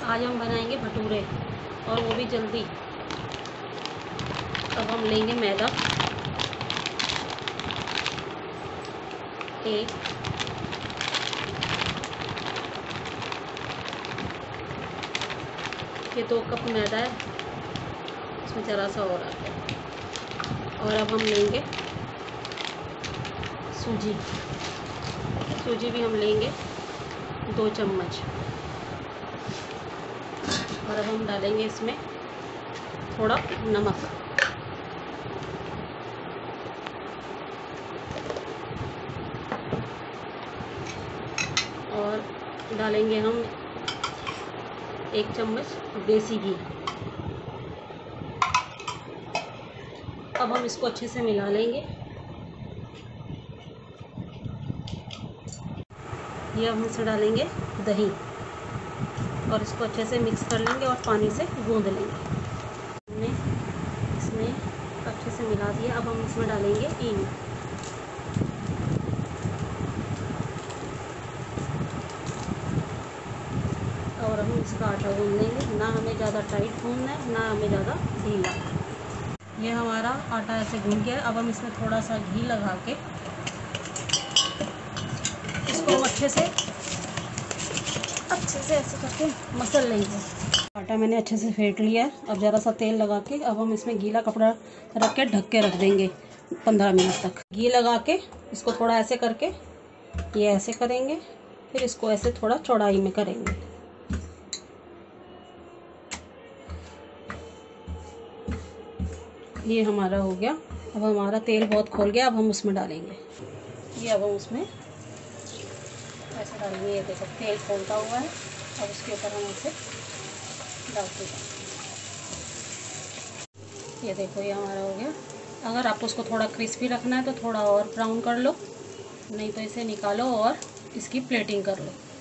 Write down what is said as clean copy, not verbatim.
आज हम बनाएंगे भटूरे और वो भी जल्दी। अब हम लेंगे मैदा, एक ये 2 कप मैदा है, इसमें ज़रा सा और आता है। और अब हम लेंगे सूजी भी हम लेंगे 2 चम्मच। और अब हम डालेंगे इसमें थोड़ा नमक, और डालेंगे हम 1 चम्मच देसी घी। अब हम इसको अच्छे से मिला लेंगे। ये हम इसमें डालेंगे दही और इसको अच्छे से मिक्स कर लेंगे और पानी से गूंद लेंगे। हमने इसमें अच्छे से मिला दिया। अब हम इसमें डालेंगे ईनो। और हम इसका आटा गूंद लेंगे। ना हमें ज़्यादा टाइट गूंदना है, ना हमें ज़्यादा ढीला। ये हमारा आटा ऐसे गूंद गया है। अब हम इसमें थोड़ा सा घी लगा के इसको हम अच्छे से ऐसे करके मसल लेंगे। आटा मैंने अच्छे से फेंट लिया है। अब ज़रा सा तेल लगा के अब हम इसमें गीला कपड़ा रख के ढक के रख देंगे 15 मिनट तक। घी लगा के इसको थोड़ा ऐसे करके ये ऐसे करेंगे, फिर इसको ऐसे थोड़ा चौड़ाई में करेंगे। ये हमारा हो गया। अब हमारा तेल बहुत खोल गया। अब हम उसमें डालेंगे ये। अब हम उसमें ऐसे डालेंगे। ये देखो तेल खोलता हुआ है। अब उसके ऊपर हम ऐसे डालते हैं। ये देखो ये हमारा हो गया। अगर आपको उसको थोड़ा क्रिस्पी रखना है तो थोड़ा और ब्राउन कर लो, नहीं तो इसे निकालो और इसकी प्लेटिंग कर लो।